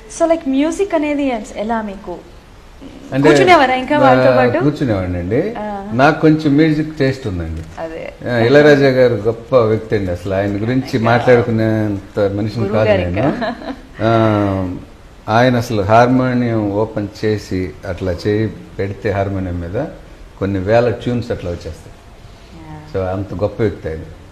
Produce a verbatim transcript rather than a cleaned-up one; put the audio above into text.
So like music అనేది ఎలా మీకు కూర్చునేవారా ఇంకా వాళ్ళతో పాటు? కూర్చునేవాడిని అండి. నాకు కొంచెం మ్యూజిక్ టేస్ట్ ఉందండి. ఇళయరాజా గారు గొప్ప వ్యక్తి అండి. అసలు ఆయన గురించి మాట్లాడుకునేంత మనిషిని కాదు నేను. ఆయన అసలు హార్మోనియం ఓపెన్ చేసి అట్లా చేయి పెడితే హార్మోనియం మీద కొన్ని వేల ట్యూన్స్ అట్లా వచ్చేస్తాయి. సో అంత గొప్ప వ్యక్తి ఆయన.